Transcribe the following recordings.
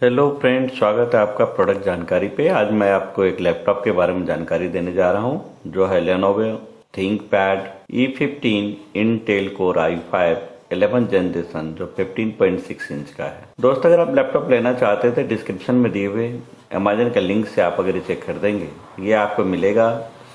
Hello friends, स्वागत है आपका प्रोडक्ट जानकारी पे। आज मैं आपको एक लैपटॉप के बारे में जानकारी देने जा रहा हूं जो है Lenovo ThinkPad E15 Intel core i5 11 generation जो 15.6 इंच का है। दोस्तों, अगर आप लैपटॉप लेना चाहते थे डिस्क्रिप्शन में दिए हुए अमेजन के लिंक से आप अगर इसे खरीदेंगे ये आपको मिलेगा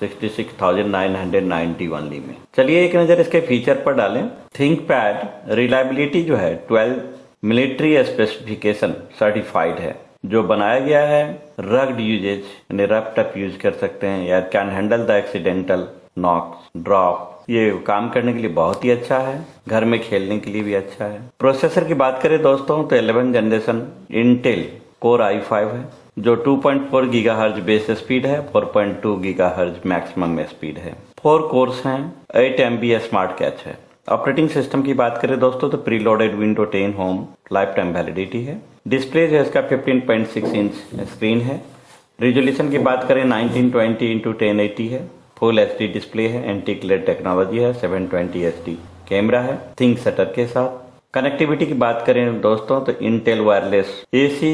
66,990 ओनली में। चलिए एक नजर इसके फीचर पर डालें। थिंकपैड रिलायबिलिटी जो है 12 मिलिट्री स्पेसिफिकेशन सर्टिफाइड है, जो बनाया गया है रग्ड यूजेज यानी रफ टफ यूज कर सकते हैं या can handle the accidental knocks drop. ये काम करने के लिए बहुत ही अच्छा है, घर में खेलने के लिए भी अच्छा है। प्रोसेसर की बात करें दोस्तों तो 11 जनरेशन इंटेल कोर i5 है जो 2.4 गीगाहर्ट्ज बेस स्पीड है, 4.2 गीगाहर्ट्ज मैक्सिमम स्पीड है। 4 कोर्स हैं, 8 MB स्मार्ट कैच है। ऑपरेटिंग सिस्टम की बात करें दोस्तों तो preloaded window 10 home lifetime validity है। डिस्प्ले जो है इसका 15.6 इंच स्क्रीन है। रिजोल्यूशन की बात करें 1920x1080 है। फुल HD डिस्प्ले है। एंटी ग्लेयर टेक्नोलॉजी है। 720 HD कैमरा है थिंक शटर के साथ। कनेक्टिविटी की बात करें दोस्तों तो इंटेल वायरलेस AC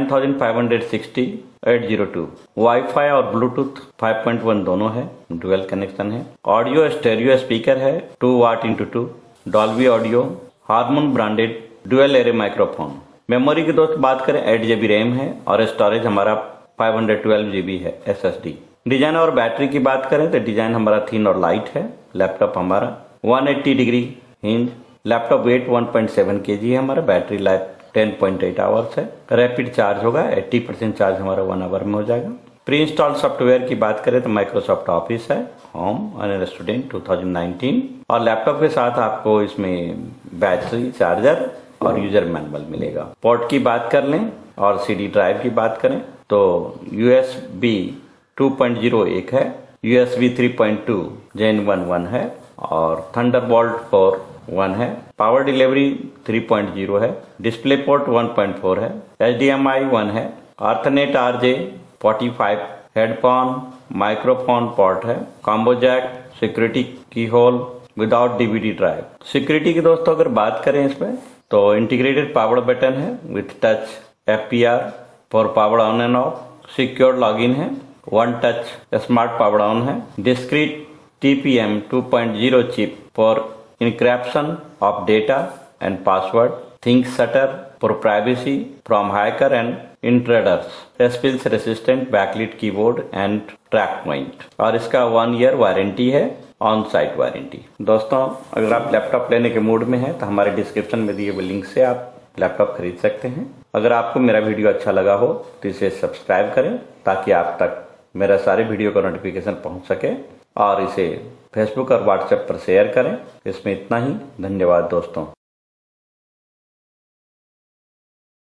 9560 802 वाईफाई और ब्लूटूथ 5.1 दोनों है, डुअल कनेक्शन है। ऑडियो स्टेरियो स्पीकर है 2 watt × 2 Dolby audio, Harman branded dual array microphone. Memory की दोस्त बात करें 8 GB रैम है और स्टोरेज हमारा 512 GB है SSD। डिजाइन और बैटरी की बात करें तो डिजाइन हमारा थिन और लाइट है। लैपटॉप हमारा 180 degree hinge. Laptop weight 1.7 kg है। हमारा बैटरी लाइफ 10.8 आवर्स है। रैपिड चार्ज होगा, 80% चार्ज हमारा 1 आवर में हो जाएगा। प्री इंस्टॉल सॉफ्टवेयर की बात करें तो माइक्रोसॉफ्ट ऑफिस है, होम और स्टूडेंट 2019 और लैपटॉप के साथ आपको इसमें बैटरी, चार्जर और यूजर मैनुअल मिलेगा। पोर्ट की बात कर लें और CD ड्राइव की बात करें तो USB 2.0 एक है, USB 3.2 Gen 1 है और थंडरबोल्ट 4 1 है। पावर डिलीवरी 3.0 है। डिस्प्ले पोर्ट 1.4 है। HDMI 1 है। Ethernet RJ45 headphone microphone port है। Combo jack, security key hole without DVD drive. Security की दोस्तों अगर बात करें इसमें तो इंटीग्रेटेड पावर बटन है with touch FPR for power on and off. Secure login है। 1 टच स्मार्ट पावर ऑन है। Discrete TPM 2.0 chip for encryption of data and password. Think shutter for privacy from hacker and intruders. Spills resistant backlit keyboard and track point. और इसका 1 year warranty है, on site warranty. दोस्तों, अगर आप laptop लेने के mood में हैं तो हमारे डिस्क्रिप्शन में दिए हुए लिंक से आप लैपटॉप खरीद सकते हैं। अगर आपको मेरा वीडियो अच्छा लगा हो तो इसे सब्सक्राइब करें ताकि आप तक मेरा सारे वीडियो का नोटिफिकेशन पहुंच सके और इसे फेसबुक और व्हाट्सएप पर शेयर करें। इसमें इतना ही। धन्यवाद दोस्तों।